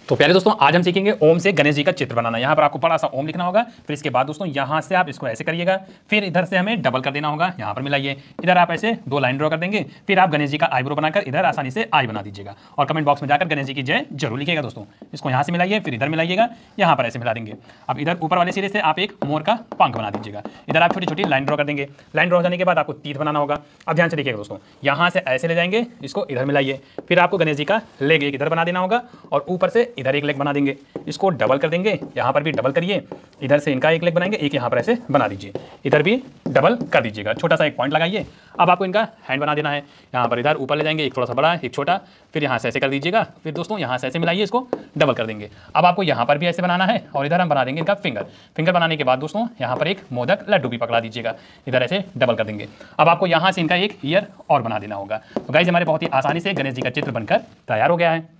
तो पहले दोस्तों आज हम सीखेंगे ओम से गणेश जी का चित्र बनाना। यहाँ पर आपको बड़ा सा ओम लिखना होगा। फिर इसके बाद दोस्तों यहाँ से आप इसको ऐसे करिएगा, फिर इधर से हमें डबल कर देना होगा। यहाँ पर मिलाइए, इधर आप ऐसे दो लाइन ड्रॉ कर देंगे। फिर आप गणेश जी का आईब्रो बनाकर इधर आसानी से आई बना दीजिएगा और कमेंट बॉक्स में जाकर गणेश जी की जय जरूर लिखिएगा। दोस्तों इसको यहाँ से मिलाइए, फिर इधर मिलाइएगा, यहाँ पर ऐसे मिला देंगे। अब इधर ऊपर वाले सिरे से आप एक मोर का पंख बना दीजिएगा। इधर आप छोटी छोटी लाइन ड्रॉ कर देंगे। लाइन ड्रॉ जाने के बाद आपको तीर बनाना होगा। अब ध्यान से देखिएगा दोस्तों, यहाँ से ऐसे ले जाएंगे, इसको इधर मिलाइए। फिर आपको गणेश जी का लेग एक इधर बना देना होगा और ऊपर से इधर एक लेग बना देंगे। इसको डबल कर देंगे, यहाँ पर भी डबल करिए। इधर से इनका एक लेग बनाएंगे, एक यहाँ पर ऐसे बना दीजिए। इधर भी डबल कर दीजिएगा, छोटा सा एक पॉइंट लगाइए। अब आपको इनका हैंड बना देना है। यहाँ पर इधर ऊपर ले जाएंगे, एक थोड़ा सा बड़ा एक छोटा, फिर यहाँ से ऐसे कर दीजिएगा। फिर दोस्तों यहाँ से ऐसे मिलाइए, इसको डबल कर देंगे। अब आपको यहाँ पर भी ऐसे बनाना है और इधर हम बना देंगे इनका फिंगर बनाने के बाद दोस्तों यहाँ पर एक मोदक लड्डू भी पकड़ा दीजिएगा, इधर ऐसे डबल कर देंगे। अब आपको यहाँ से इनका एक ईयर और बना देना होगा। तो गाइस हमारे बहुत ही आसानी से गणेश जी का चित्र बनकर तैयार हो गया है।